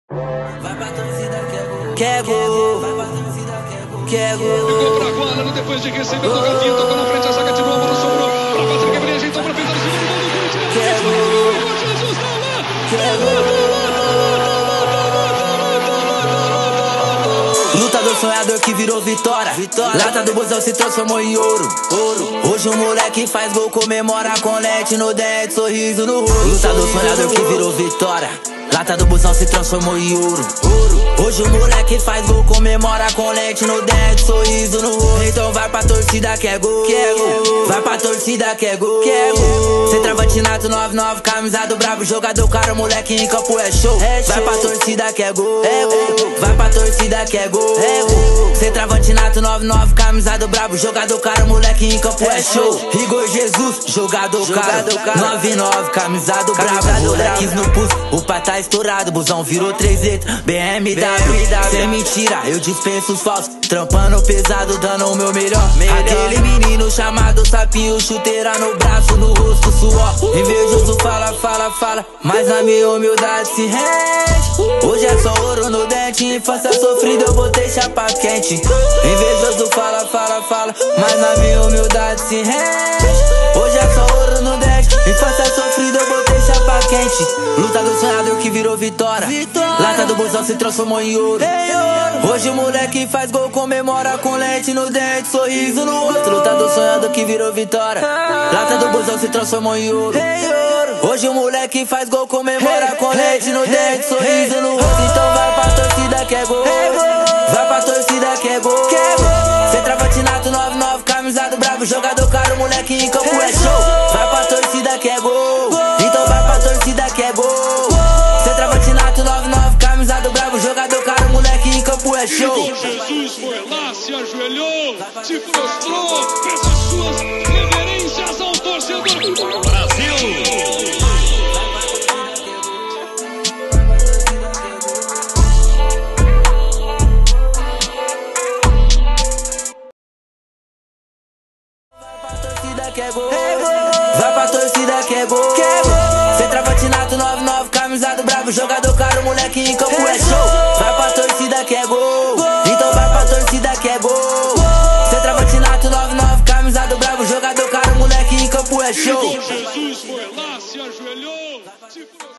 Vai pra torcida que é gol. Vai pra torcida que é gol. Ficou pra Guarani depois de receber o Gavinho, tocou na frente, a zaga tirou a bola, sobrou pra Patrick, ele ajeitou pra pintar o segundo gol do Corinthians. Que é gol. Jesus, tá lá. Que é gol. Lutador sonhador que virou vitória. Lata do busão se transformou em ouro. Hoje o moleque faz gol, comemora com lente no dente, sorriso no rosto. Lutador sonhador que virou vitória. Lata do busão se transformou em ouro. Hoje o moleque faz gol, comemora com lente no dente, sorriso no rosto. Então vai pra torcida que é gol. Vai pra torcida que é gol. Cê travante nato 99, camisa do brabo, jogador caro, moleque em campo é show. Vai pra torcida que é gol. Vai pra torcida que é gol. Cê travante nato 99, camisa do brabo, jogador caro, moleque em campo é show. Igor Jesus, jogador caro, 99, camisa do brabo, moleques no pulso, o pai tá estourado, busão virou 3 letras, BMW. Sem mentira, eu dispenso os falsos, trampando pesado, dando o meu melhor. Aquele menino chamado sapinho, chuteira no braço, no rosto, suor. Invejoso fala, mas na minha humildade se rende. Hoje é só ouro no dente, infância sofrida, eu botei chapa quente. Invejoso fala, mas na minha humildade se rende. Hoje é só ouro no dente, infância sofrida, eu botei chapa quente. Lutador sonhador que virou vitória. Lata do busão se transformou em ouro. Hoje o moleque faz gol, comemora com lente no dente, sorriso no rosto. Lutador sonhador que virou vitória. Lata do busão se transformou em ouro. Hoje o moleque faz gol, comemora com lente no dente, sorriso no rosto. Então vai pra torcida que é gol. Vai pra torcida que é gol. Cê travante nato 99, camisa do brabo, jogador caro, moleque em campo é show. Vai pra torcida que é gol. Então vai pra torcida que é gol. Cê travante nato 99, camisa do brabo, jogador caro, moleque em campo é show. Jesus foi lá, se ajoelhou, se prostrou, fez as suas reverências ao torcedor. Brasil! Que é gol. Vai pra torcida que é gol. Cê travante nato 99, camisa do brabo, jogador caro, moleque em campo é show. Vai pra torcida que é gol. Então vai pra torcida que é gol. Cê travante nato 99, camisa do brabo, jogador caro, moleque em campo é show. Jesus foi lá, se ajoelhou.